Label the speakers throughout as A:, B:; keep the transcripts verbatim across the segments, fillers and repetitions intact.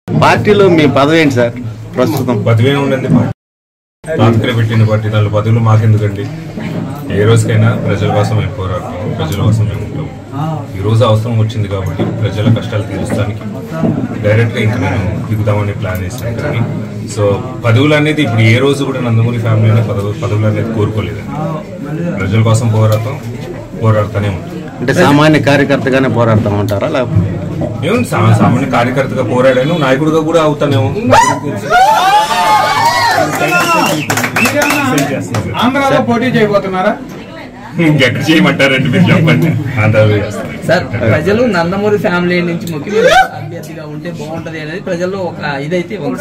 A: పార్టీలో మీ పదవి ఏంటి సార్? ప్రస్తుతం
B: పదవి ఉండండి, తాత్కాలిక పెట్టిన పార్టీ నాలుగు పదవులు మాకెందుకండి? ఏ రోజుకైనా ప్రజల కోసం మేము పోరాడతాం, ప్రజల కోసం మేము ఉంటాం. ఈ రోజు అవసరం వచ్చింది కాబట్టి ప్రజల కష్టాలు తీర్చడానికి డైరెక్ట్ గా ఇంకా మేము దిగుదామని ప్లాన్ చేసాం. కానీ సో పదవులు అనేది ఇప్పుడు ఏ రోజు కూడా నందమూరి ఫ్యామిలీ అనే పదవు పదవులు అనేది కోరుకోలేదండి. ప్రజల కోసం పోరాడతాం, పోరాడుతూనే ఉంటాం.
A: అంటే సామాన్య కార్యకర్తగానే పోరాడతాం అంటారా? లేకపోతే
B: ఏమంటే సామాన్య కార్యకర్తగా పోరాడాను, నాయకుడిగా కూడా అవుతానేమో.
C: ఆంధ్రాలో పోటీ చేయబోతున్నారా?
B: ఎక్కడ చేయమంటారండి మీరు చెప్పండి. ఆంధ్రాలో చేస్తారు
D: సార్. ప్రజలు నందమూరి ఫ్యామిలీ నుంచి ముఖ్యమంత్రి అభ్యర్థిగా ఉంటే బాగుంటది అనేది ప్రజల్లో ఒక ఇదైతే ఉంది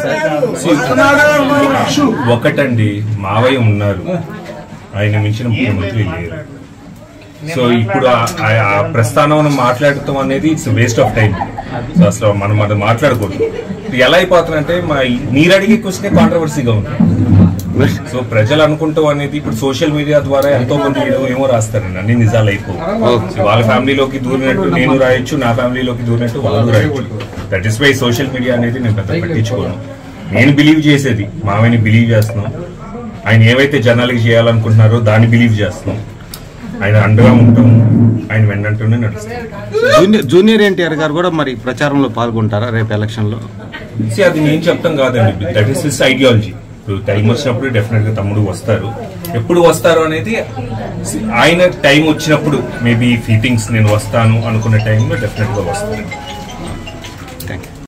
D: సార్.
B: ఒకటండి, మావయ్య ఉన్నారు, ఆయన మించిన ముఖ్యమంత్రి లేరు. సో ఇప్పుడు ఆ ప్రస్థానం మాట్లాడటం అనేది it's waste of time. So అసలు మనం అది మాట్లాడకూడదు. ఎలా అయిపోతుందంటే మా మీరు అడిగే క్వశ్చనే కాంట్రవర్సీగా ఉంది. సో ప్రజలు అనుకుంటాం అనేది ఇప్పుడు సోషల్ మీడియా ద్వారా ఎంతో మంది ఏమో రాస్తారండి, అన్ని నిజాలు అయిపోవు. వాళ్ళ ఫ్యామిలీలోకి దూరినట్టు నేను రాయొచ్చు, నా ఫ్యామిలీలోకి దూరినట్టు వాళ్ళు రాయొచ్చు. That is why social media అనేది నేను పెద్ద పట్టించుకోను. నేను బిలీవ్ చేసేది మావయ్యని బిలీవ్ చేస్తున్నాం. ఆయన ఏవైతే జనాలకి చేయాలనుకుంటున్నారో దాన్ని బిలీవ్ చేస్తున్నాం. ఆయన అండగా ఉంటాం, ఆయన వెంటనే నడుస్తాం.
A: జూనియర్ జూనియర్ ఎన్టీఆర్ గారు కూడా మరి ప్రచారంలో పాల్గొంటారా రేపు ఎలక్షన్ లో?
B: అది నేను చెప్తాం కాదండి, దట్ ఈస్ హిస్ ఐడియాలజీ. ఇప్పుడు టైం వచ్చినప్పుడు డెఫినెట్ గా తమ్ముడు వస్తారు. ఎప్పుడు వస్తారు అనేది ఆయన టైం వచ్చినప్పుడు, మేబీ ఫీటింగ్స్ నేను వస్తాను అనుకున్న టైంలో డెఫినెట్ గా వస్తారు.